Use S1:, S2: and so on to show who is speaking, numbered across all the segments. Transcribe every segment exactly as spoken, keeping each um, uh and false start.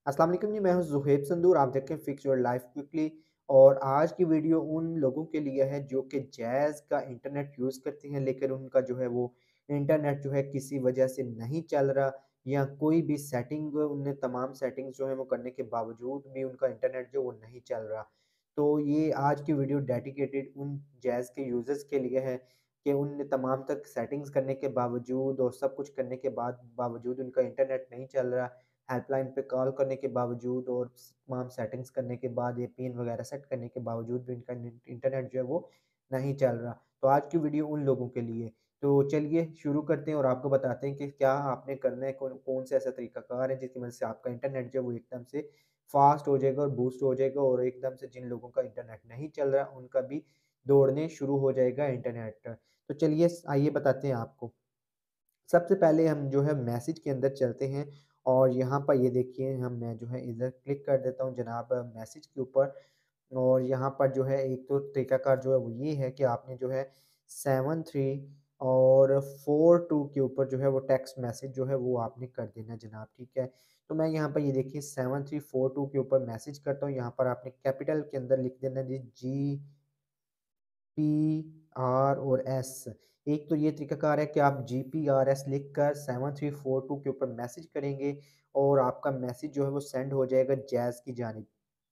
S1: अस्सलाम वालेकुम जी, मैं हूं ज़ुहैब संदूर। आप देखें फिक्स योर लाइफ क्विकली। और आज की वीडियो उन लोगों के लिए है जो कि जैज़ का इंटरनेट यूज़ करते हैं, लेकिन उनका जो है वो इंटरनेट जो है किसी वजह से नहीं चल रहा, या कोई भी सेटिंग उनने तमाम सेटिंग्स जो है वो करने के बावजूद भी उनका इंटरनेट जो वो नहीं चल रहा। तो ये आज की वीडियो डेडिकेटेड उन जैज़ के यूज़र्स के लिए है कि उनने तमाम तक सेटिंग्स करने के बावजूद और सब कुछ करने के बाद बावजूद उनका इंटरनेट नहीं चल रहा। हेल्पलाइन पे कॉल करने के बावजूद और तमाम सेटिंग्स करने के बाद, एपीएन वगैरह सेट करने के बावजूद भी इनका इंटरनेट जो है वो नहीं चल रहा। तो आज की वीडियो उन लोगों के लिए। तो चलिए शुरू करते हैं और आपको बताते हैं कि क्या आपने करना है, कौन कौन सा ऐसा तरीकाकार है जिसकी वजह से आपका इंटरनेट जो है वो एकदम से फास्ट हो जाएगा और बूस्ट हो जाएगा, और एकदम से जिन लोगों का इंटरनेट नहीं चल रहा उनका भी दौड़ने शुरू हो जाएगा इंटरनेट। तो चलिए आइए बताते हैं आपको। सबसे पहले हम जो है मैसेज के अंदर चलते हैं, और यहाँ पर ये देखिए हम मैं जो है इधर क्लिक कर देता हूँ जनाब मैसेज के ऊपर। और यहाँ पर जो है एक तो तरीकाकार जो है वो ये है कि आपने जो है सेवन थ्री और फोर टू के ऊपर जो है वो टेक्स्ट मैसेज जो है वो आपने कर देना जनाब, ठीक है। तो मैं यहाँ पर ये देखिए सेवन थ्री फोर टू के ऊपर मैसेज करता हूँ। यहाँ पर आपने कैपिटल के अंदर लिख देना जी जी पी आर और एस। एक तो ये तरीकाकार है कि आप जी पी आर एस लिख कर सेवन थ्री फोर टू के ऊपर मैसेज करेंगे, और आपका मैसेज जो है वो सेंड हो जाएगा जैज़ की जानिब।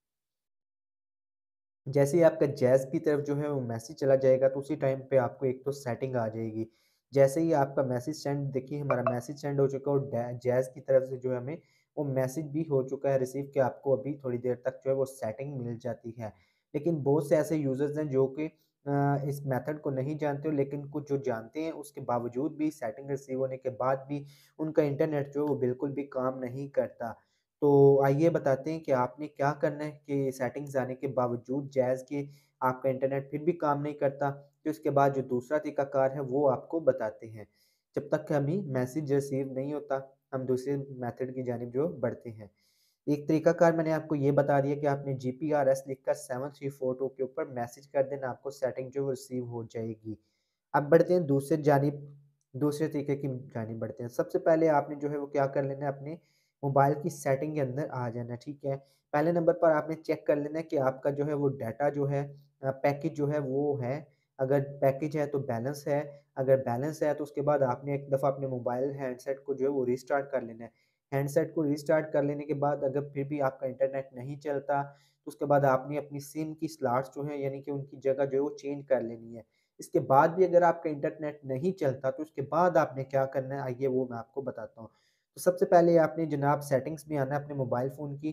S1: जैसे ही आपका जैज़ की तरफ जो है वो मैसेज चला जाएगा, तो उसी टाइम पे आपको एक तो सेटिंग आ जाएगी। जैसे ही आपका मैसेज सेंड, देखिए हमारा मैसेज सेंड हो चुका है और डै जैज़ की तरफ से जो है हमें वो मैसेज भी हो चुका है रिसीव, कि आपको अभी थोड़ी देर तक जो है वो सेटिंग मिल जाती है। लेकिन बहुत से ऐसे यूज़र्स हैं जो कि अ, इस मेथड को नहीं जानते हो, लेकिन कुछ जो जानते हैं उसके बावजूद भी, सेटिंग रिसीव होने के बाद भी उनका इंटरनेट जो है वो बिल्कुल भी काम नहीं करता। तो आइए बताते हैं कि आपने क्या करना है कि सेटिंग्स आने के बावजूद जैज़ के आपका इंटरनेट फिर भी काम नहीं करता। तो इसके बाद जो दूसरा तरीकाकार है वो आपको बताते हैं। जब तक हमें मैसेज रिसीव नहीं होता, हम दूसरे मेथड की जानिब जो बढ़ते हैं। एक तरीकाकार मैंने आपको ये बता दिया कि आपने जी पी आर एस लिखकर सेवन थ्री फोर टू के ऊपर मैसेज कर देना, आपको सेटिंग जो है रिसीव हो जाएगी। अब बढ़ते हैं दूसरे जानिब, दूसरे तरीके की जानिब बढ़ते हैं। सबसे पहले आपने जो है वो क्या कर लेना है, अपने मोबाइल की सेटिंग के अंदर आ जाना है, ठीक है। पहले नंबर पर आपने चेक कर लेना है कि आपका जो है वो डाटा जो है अ, पैकेज जो है वो है। अगर पैकेज है तो बैलेंस है, अगर बैलेंस है तो उसके बाद आपने एक दफ़ा अपने मोबाइल हैंडसेट को जो है वो रीस्टार्ट कर लेना है। हैंडसेट को रीस्टार्ट कर लेने के बाद अगर फिर भी आपका इंटरनेट नहीं चलता, तो उसके बाद आपने अपनी सिम की स्लॉट्स जो हैं, यानी कि उनकी जगह जो है वो चेंज कर लेनी है। इसके बाद भी अगर आपका इंटरनेट नहीं चलता, तो उसके बाद आपने क्या करना है, आइए वो मैं आपको बताता हूँ। तो सबसे पहले आपने जनाब सेटिंग्स में आना है अपने मोबाइल फ़ोन की,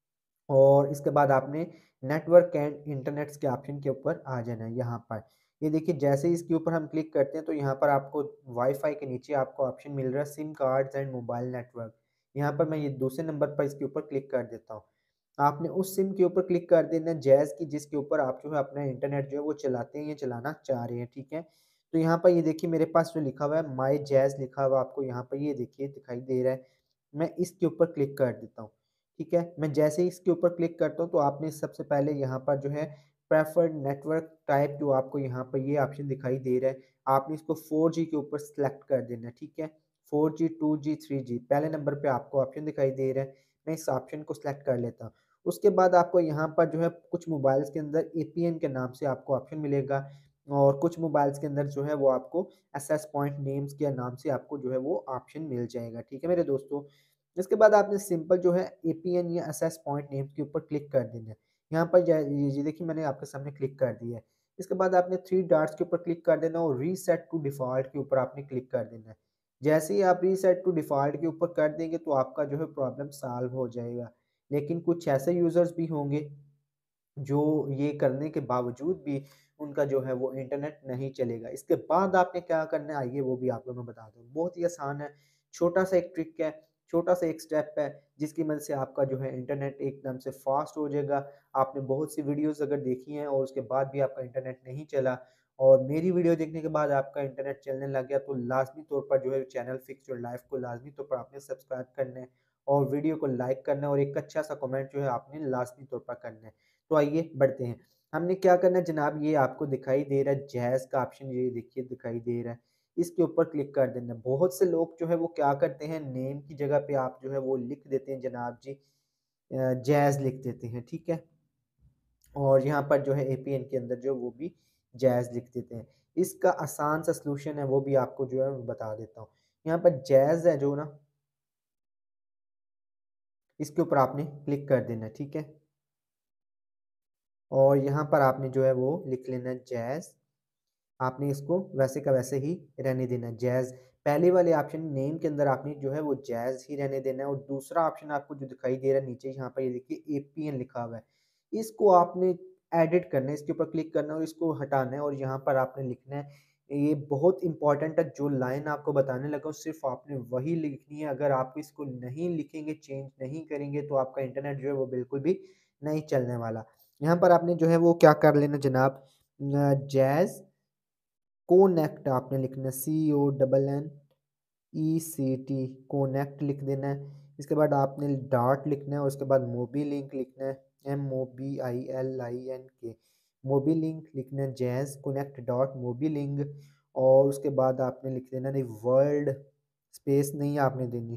S1: और इसके बाद आपने नेटवर्क एंड इंटरनेट्स के ऑप्शन के ऊपर आ जाना है यहाँ पर। ये देखिए जैसे ही इसके ऊपर हम क्लिक करते हैं, तो यहाँ पर आपको वाईफ़ाई के नीचे आपको ऑप्शन मिल रहा है SIM cards and mobile network. यहाँ पर मैं ये दूसरे नंबर पर इसके ऊपर क्लिक कर देता हूँ। आपने उस सिम के ऊपर क्लिक कर देना है जैज़ की, जिसके ऊपर आप जो है अपना इंटरनेट जो है वो चलाते हैं या चलाना चाह रहे हैं, ठीक है। तो यहाँ पर ये देखिए मेरे पास जो लिखा हुआ है माय जैज़ लिखा हुआ आपको यहाँ पर ये देखिए दिखाई दे रहा है। मैं इसके ऊपर क्लिक कर देता हूँ, ठीक है। मैं जैसे ही इसके ऊपर क्लिक करता हूँ, तो आपने सबसे पहले यहाँ पर जो है प्रेफर्ड नेटवर्क टाइप जो आपको यहाँ पर ये ऑप्शन दिखाई दे रहा है, आपने इसको फोर जी के ऊपर सेलेक्ट कर देना है, ठीक है। Four G, two G, three G पहले नंबर पे आपको ऑप्शन दिखाई दे रहा है। मैं इस ऑप्शन को सेलेक्ट कर लेता हूँ। उसके बाद आपको यहाँ पर जो है कुछ मोबाइल्स के अंदर ए पी एन के नाम से आपको ऑप्शन मिलेगा, और कुछ मोबाइल्स के अंदर जो है वो आपको एक्सेस पॉइंट नेम्स के नाम से आपको जो है वो ऑप्शन मिल जाएगा, ठीक है मेरे दोस्तों। इसके बाद आपने सिंपल जो है ए पी एन या एक्सेस पॉइंट नेम्स के ऊपर क्लिक कर देना है। यहाँ पर जा ये ये देखिए मैंने आपके सामने क्लिक कर दिया है। इसके बाद आपने थ्री डॉट्स के ऊपर क्लिक कर देना और रीसेट टू डिफ़ॉल्ट के ऊपर आपने क्लिक कर देना है। जैसे ही आप रीसेट टू डिफ़ॉल्ट के ऊपर कर देंगे, तो आपका जो है प्रॉब्लम सॉल्व हो जाएगा। लेकिन कुछ ऐसे यूज़र्स भी होंगे जो ये करने के बावजूद भी उनका जो है वो इंटरनेट नहीं चलेगा। इसके बाद आपने क्या करना है, आइए वो भी आपको मैं बता दूँ। बहुत ही आसान है, छोटा-सा एक ट्रिक है, छोटा-सा एक स्टेप है, जिसकी मदद से आपका जो है इंटरनेट एकदम से फ़ास्ट हो जाएगा। आपने बहुत सी वीडियोज़ अगर देखी हैं और उसके बाद भी आपका इंटरनेट नहीं चला, और मेरी वीडियो देखने के बाद आपका इंटरनेट चलने लग गया, तो लाज़मी तौर पर जो है चैनल फिक्स योर लाइफ़ को लाज़मी तौर पर आपने सब्सक्राइब करना है, और वीडियो को लाइक करना है, और एक अच्छा-सा कमेंट जो है आपने लाज़मी तौर पर करना है। तो आइए बढ़ते हैं। हमने क्या करना है जनाब, ये आपको दिखाई दे रहा है जैज़ का ऑप्शन, ये देखिए दिखाई दे रहा है। इसके ऊपर क्लिक कर देना है। बहुत से लोग जो है वो क्या करते हैं, नेम की जगह पे आप जो है वो लिख देते हैं जनाब जी जैज़ लिख देते हैं, ठीक है। और यहाँ पर जो है एपीएन के अंदर जो वो भी जैज़ लिख देते हैं। इसका आसान सा सॉल्यूशन है वो भी आपको जो है बता देता हूँ। यहाँ पर जैज़ है जो ना, इसके ऊपर आपने क्लिक कर देना है, ठीक है। और यहाँ पर आपने जो है वो लिख लेना है जैज़। आपने इसको वैसे का वैसे ही रहने देना है जैज़। पहले वाले ऑप्शन नेम के अंदर आपने जो है वो जैज़ ही रहने देना है, और दूसरा ऑप्शन आपको जो दिखाई दे रहा है नीचे यहाँ पर ये देखिए एपीएन लिखा हुआ है। इसको आपने एडिट करना है, इसके ऊपर क्लिक करना है और इसको हटाना है, और यहाँ पर आपने लिखना है, ये बहुत इंपॉर्टेंट है, जो लाइन आपको बताने लगा हूँ सिर्फ आपने वही लिखनी है। अगर आप इसको नहीं लिखेंगे, चेंज नहीं करेंगे, तो आपका इंटरनेट जो है वो बिल्कुल भी नहीं चलने वाला। यहाँ पर आपने जो है वो क्या कर लेना जनाब, जैज़ कोनेक्ट आपने लिखना है, C O double N E C T, connect लिख देना है। इसके बाद आपने डॉट लिखना है और उसके बाद मोबी लिंक लिखना है, M O B I L I N K, mobi link लिखना है, Jazz connect dot mobi link. और उसके बाद आपने लिख देना नहीं, वर्ल्ड स्पेस नहीं आपने देनी,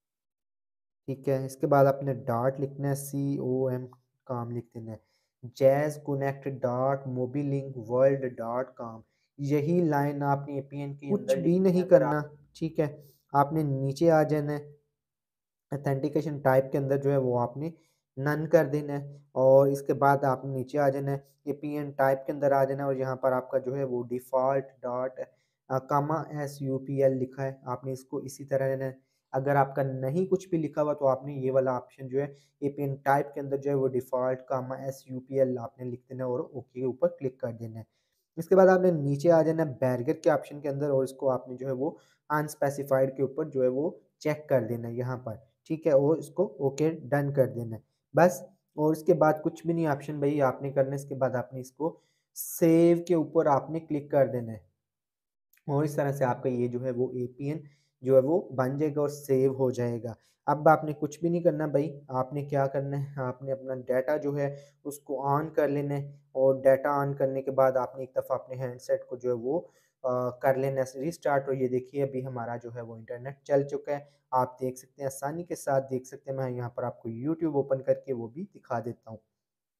S1: ठीक है। इसके बाद आपने डॉट लिखना है, सी ओ एम काम लिख देना है, Jazz connect dot mobi link world dot com. यही लाइन आपने एपीएन के कुछ अंदर भी नहीं करना, ठीक है। आपने नीचे आ जाना है, ऑथेंटिकेशन टाइप के अंदर जो है वो आपने नन कर देना है, और इसके बाद आपने नीचे आ जाना है, एपीएन टाइप के अंदर आ जाना है, और यहाँ पर आपका जो है वो default dot comma S U P L लिखा है, आपने इसको इसी तरह रहना है। अगर आपका नहीं कुछ भी लिखा हुआ तो आपने ये वाला ऑप्शन जो है एपीएन टाइप के अंदर जो है वो default comma S U P L आपने लिख देना है और ओके के ऊपर क्लिक कर देना है। इसके बाद आपने नीचे आ जाना है बैरियर के ऑप्शन के अंदर, और इसको आपने जो है वो अनस्पेसिफाइड के ऊपर जो है वो चेक कर देना है यहाँ पर, ठीक है, और इसको ओके डन कर देना है बस। और इसके बाद कुछ भी नहीं ऑप्शन भाई आपने करना है। इसके बाद आपने इसको सेव के ऊपर आपने क्लिक कर देना है, और इस तरह से आपका ये जो है वो एपीएन जो है वो बन जाएगा और सेव हो जाएगा। अब आपने कुछ भी नहीं करना भाई, आपने क्या करना है, आपने अपना डाटा जो है उसको ऑन कर लेना है, और डाटा ऑन करने के बाद आपने एक दफ़ा अपने हैंडसेट को जो है वो अ, कर लेना है रीस्टार्ट। और ये देखिए अभी हमारा जो है वो इंटरनेट चल चुका है, आप देख सकते हैं, आसानी के साथ देख सकते हैं। मैं यहाँ पर आपको यूट्यूब ओपन करके वो भी दिखा देता हूँ।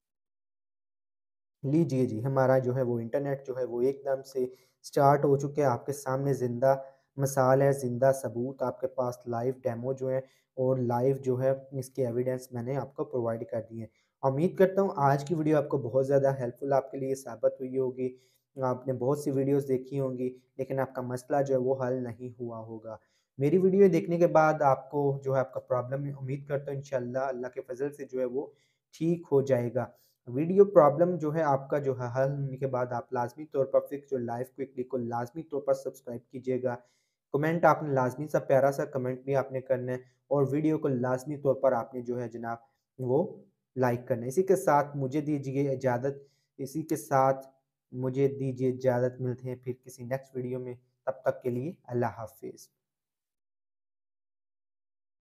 S1: लीजिए जी, हमारा जो है वो इंटरनेट जो है वो एकदम से स्टार्ट हो चुके हैं। आपके सामने ज़िंदा मिसाल है, ज़िंदा सबूत आपके पास लाइव डेमो जो है, और लाइव जो है इसके एविडेंस मैंने आपको प्रोवाइड कर दिए हैं। उम्मीद करता हूँ आज की वीडियो आपको बहुत ज़्यादा हेल्पफुल आपके लिए साबित हुई होगी। आपने बहुत सी वीडियोस देखी होंगी, लेकिन आपका मसला जो है वो हल नहीं हुआ होगा। मेरी वीडियो देखने के बाद आपको जो है आपका प्रॉब्लम, उम्मीद करता हूँ इंशाल्लाह अल्लाह के फज़ल से जो है वो ठीक हो जाएगा। वीडियो प्रॉब्लम जो है आपका जो है हल होने के बाद आप लाज़मी तौर पर फिक्स जो लाइव क्विकली को लाज़मी तौर पर सब्सक्राइब कीजिएगा। कमेंट आपने लाज़मी सा प्यारा सा कमेंट भी आपने करना है, और वीडियो को लाज़मी तौर पर आपने जो है जनाब वो लाइक करना है। इसी के साथ मुझे दीजिए इजाज़त, इसी के साथ मुझे दीजिए इजाज़त, मिलते हैं फिर किसी नेक्स्ट वीडियो में, तब तक के लिए अल्लाह हाफ़िज़।